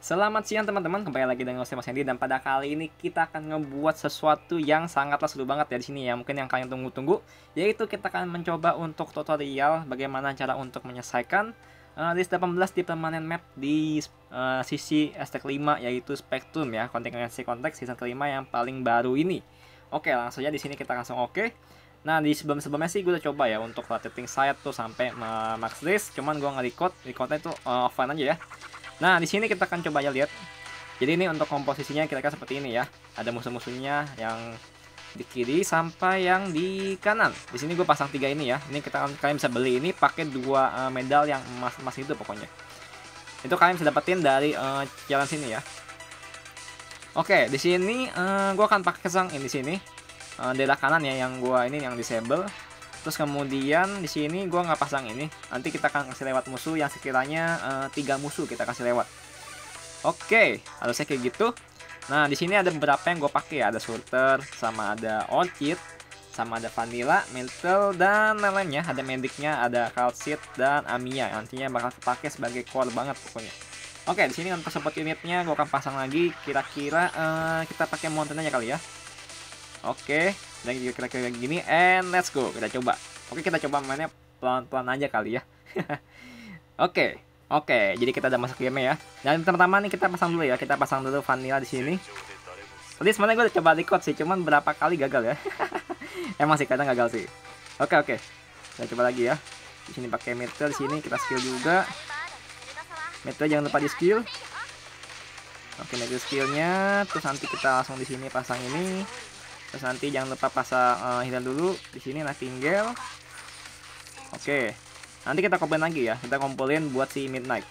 Selamat siang teman-teman, kembali lagi dengan saya Mas Hendy, dan pada kali ini kita akan ngebuat sesuatu yang sangatlah seru banget ya di sini ya. Mungkin yang kalian tunggu-tunggu, yaitu kita akan mencoba untuk tutorial bagaimana cara untuk menyelesaikan list 18 di permanen map di sisi STK 5, yaitu Spectrum ya, kontingensi konteks season kelima yang paling baru ini. Oke, langsung aja di sini kita langsung oke. Nah, di sebelum-sebelumnya sih gue udah coba ya untuk rating saya tuh sampai max list, cuman gue recordnya itu offline aja ya. Nah, di sini kita akan coba ya lihat. Jadi ini untuk komposisinya kira-kira seperti ini ya. Ada musuh-musuhnya yang di kiri sampai yang di kanan. Di sini gue pasang 3 ini ya. Ini kalian bisa beli ini pakai 2 medal yang emas-emas itu pokoknya. Itu kalian bisa dapetin dari jalan sini ya. Oke, di sini gue akan pakai kesang ini di sini. Daerah kanan ya yang gue ini yang disable. Terus kemudian di sini gue nggak pasang ini. Nanti kita akan kasih lewat musuh yang sekiranya 3 musuh kita kasih lewat. Oke, harusnya kayak gitu. Nah, di sini ada beberapa yang gue pakai ya. Ada Surter, sama ada Orchid, sama ada Vanilla, Mantle, dan lain-lainnya. Ada Medicnya, ada Calcit, dan Amiya. Nantinya bakal pakai sebagai core banget pokoknya. Oke, di sini untuk support unitnya gue akan pasang lagi. Kira-kira kita pakai mountain aja kali ya. Oke, dan kira-kira gini, and let's go, kita coba. Oke, kita coba mainnya pelan-pelan aja kali ya. Oke, jadi kita udah masuk game ya. Dan pertama nih kita pasang dulu ya, kita pasang dulu Vanilla di sini. Tadi sebenarnya gue udah coba record sih, cuman berapa kali gagal ya. Emang sih kadang gagal sih. Oke, kita coba lagi ya. Di sini pakai meter, di sini kita skill juga. Meter jangan lupa di skill. Oke, meter skillnya, terus nanti kita langsung di sini pasang ini. Terus nanti jangan lupa pasang healer dulu di sini Nightingale. Oke. Nanti kita kumpulin lagi ya. Kita kumpulin buat si Midnight.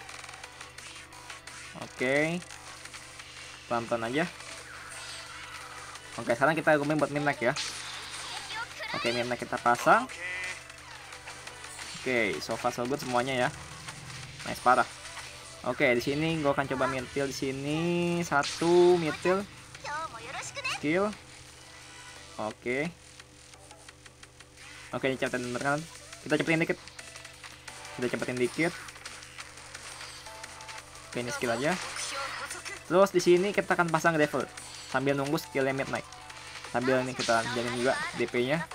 Oke. Pelan-pelan aja. Oke, sekarang kita kumpulin buat Midnight ya. Oke, Midnight kita pasang. Oke, so far so good semuanya ya. Nice parah. Oke, di sini gue akan coba Mirtil di sini. 1 Mirtil. Skill. Oke, ini cepetin kan. Kita cepetin dikit. Oke, ini skill aja. Terus di sini kita akan pasang level sambil nunggu skillnya Midnight. Sambil ini kita jamin juga DP-nya.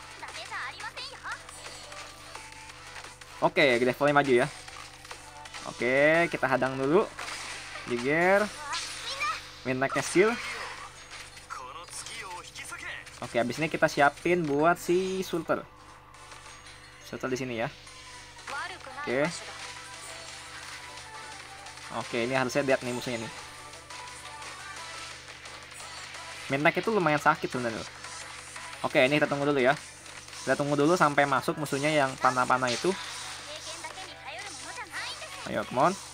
Oke, levelnya maju ya. Oke, kita hadang dulu. Jiger. Midnight-nya skill. Oke, habis ini kita siapin buat si Surter. Surter di sini ya. Oke, ini harusnya lihat nih musuhnya nih. Midnight itu lumayan sakit sebenarnya. Oke, ini kita tunggu dulu ya. Kita tunggu dulu sampai masuk musuhnya yang panah-panah itu. Ayo, come on.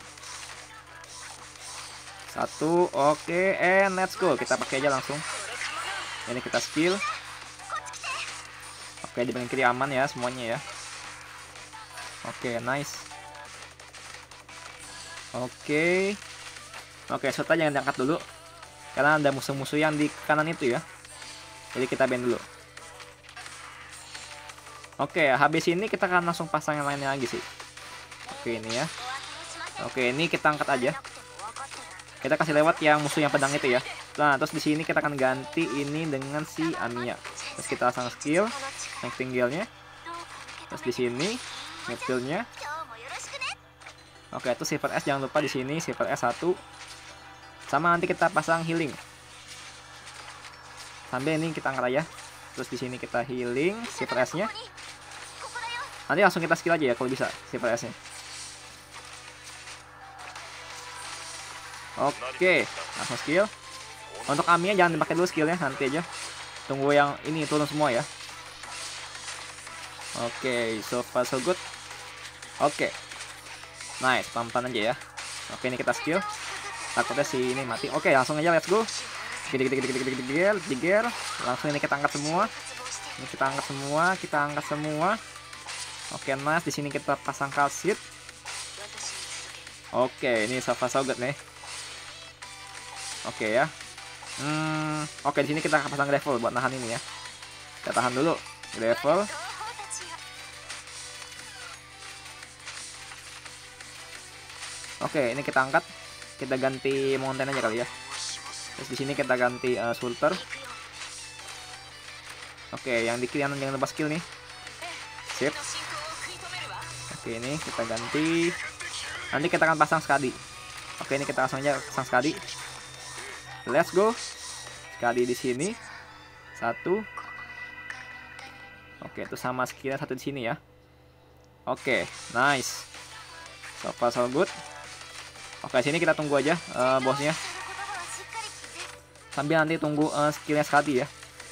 1, oke, and let's go. Kita pakai aja langsung. Ini kita skill. Oke, di bagian kiri aman ya semuanya ya. Oke, nice. Oke, Sota jangan diangkat dulu karena ada musuh-musuh yang di kanan itu ya. Jadi kita ban dulu. Oke, habis ini kita akan langsung pasang yang lainnya lagi sih. Oke, ini ya. Oke, ini kita angkat aja. Kita kasih lewat yang musuh yang pedang itu ya. Nah, terus di sini kita akan ganti ini dengan si Amiya. Terus kita pasang skill Nightingale-nya. Terus di sini Metal-nya. Oke, itu Silver S jangan lupa di sini Silver S 1. Sama nanti kita pasang healing. Sambil ini kita angkat aja. Terus di sini kita healing Silver S-nya. Nanti langsung kita skill aja ya kalau bisa Silver S-nya. Oke, langsung skill. Untuk Amiya jangan dipakai dulu skillnya, nanti aja. Tunggu yang ini turun semua ya. Oke, so far so good. Oke, nice, pelan-pelan aja ya. Oke, ini kita skill. Takutnya si ini mati. Oke, langsung aja let's go. Jiger. Langsung ini kita angkat semua. Ini kita angkat semua. Oke, nice. Di sini kita pasang Calcit. Oke, ini so far so good nih. Oke ya. Oke, di sini kita akan pasang level buat nahan ini ya. Kita tahan dulu level. Oke, ini kita angkat. kita ganti mountain aja kali ya. Terus di sini kita ganti Sulter. Oke, yang di kiri jangan lupa skill nih. Sip. Oke, ini kita ganti. Nanti kita akan pasang Skadi. Oke, ini kita langsung aja pasang Skadi. Let's go. Skadi di sini. 1. Oke, itu sama skillnya 1 di sini ya. Oke, nice. So far so good. Oke, sini kita tunggu aja bosnya. Sambil nanti tunggu skillnya Skadi ya.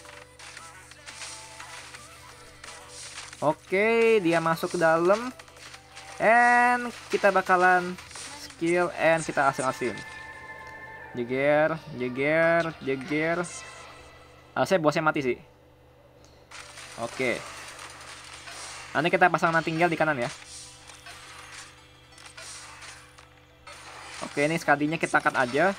Oke, dia masuk ke dalam. And kita bakalan skill and kita asin-asin. Jeger, jeger, jeger. Saya bosnya mati sih. Oke. Nanti kita pasang tinggal di kanan ya. Oke, ini Skadinya kita cut aja.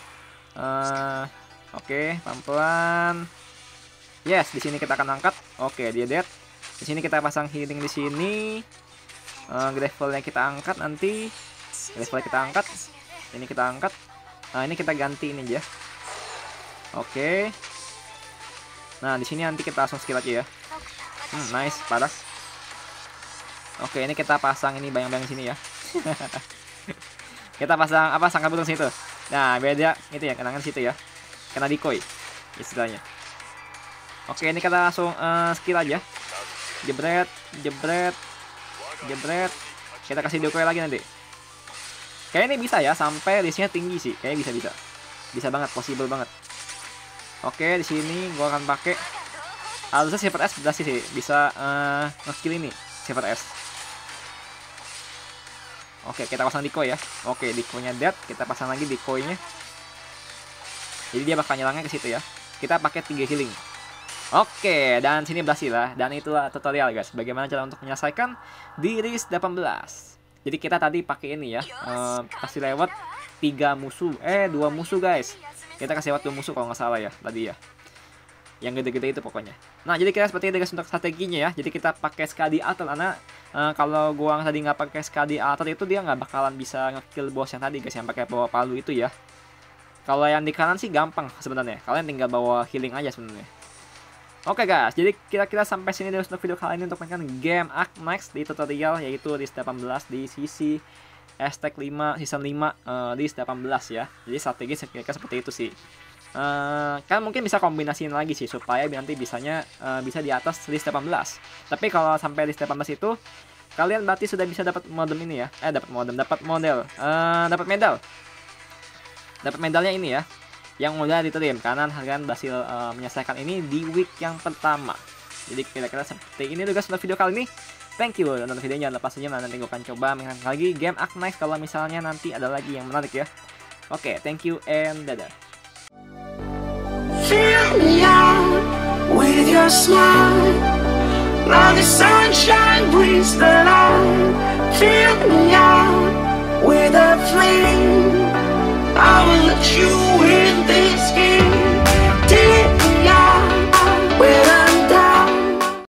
Oke, pelan-pelan. Yes, di sini kita akan angkat. Oke, dia dead. Di sini kita pasang healing di sini. Gravelnya kita angkat nanti. Gravelnya kita angkat. Ini kita angkat. Nah, ini kita ganti ini aja. Oke. Nah, di sini nanti kita langsung skill aja ya. Nice, parah. Oke, ini kita pasang ini bayang-bayang sini ya. Kita pasang apa sangkar butang situ. Nah, beda itu ya, kenangan situ ya. Kena decoy istilahnya. Oke, ini kita langsung skill aja. Jebret, jebret, jebret. Kita kasih decoy lagi nanti. Kayaknya ini bisa ya, sampai listnya tinggi sih. Kayaknya bisa. Bisa banget, possible banget. Oke, di sini gua akan pakai harusnya Silver S berhasil sih, bisa nge-skill ini Silver S. Oke, kita pasang decoy ya. Oke, decoy-nya dead, kita pasang lagi decoy-nya. Jadi dia bakal nyelangnya ke situ ya. Kita pakai 3 healing. Oke, dan sini berhasil lah. Dan itulah tutorial guys, bagaimana cara untuk menyelesaikan di Risk 18. Jadi kita tadi pakai ini ya, kasih lewat 3 musuh, 2 musuh guys. Kita kasih lewat 2 musuh kalau nggak salah ya tadi ya. Yang gede-gede itu pokoknya. Nah, jadi kita seperti itu guys untuk strateginya ya. Jadi kita pakai Skadi Alter karena kalau gua tadi nggak pakai Skadi Alter itu dia nggak bakalan bisa ngekill bos yang tadi guys, yang pakai bawa palu itu ya. Kalau yang di kanan sih gampang sebenarnya. Kalian tinggal bawa healing aja sebenarnya. Oke guys, jadi kira-kira sampai sini dulu untuk video kali ini untuk mainkan game Arknights di tutorial yaitu Risk 18 di sisi hashtag 5 season 5 Risk 18 ya. Jadi strategi kira-kira seperti itu sih. Kan mungkin bisa kombinasiin lagi sih supaya nanti bisanya bisa di atas Risk 18. Tapi kalau sampai Risk 18 itu kalian berarti sudah bisa dapat modem ini ya. Dapat modem, dapat model, dapat medal. Dapat medalnya ini ya. Yang mudah diterima karena kalian berhasil menyelesaikan ini di week yang pertama. Jadi kira-kira seperti ini guys untuk video kali ini. Thank you udah nonton videonya, lepas saja nanti gue akan coba mainkan lagi game Arknights kalau misalnya nanti ada lagi yang menarik ya. Oke, thank you and dadah. Fill me out with your smile. Now the sunshine brings the light. Fill me out with a flame.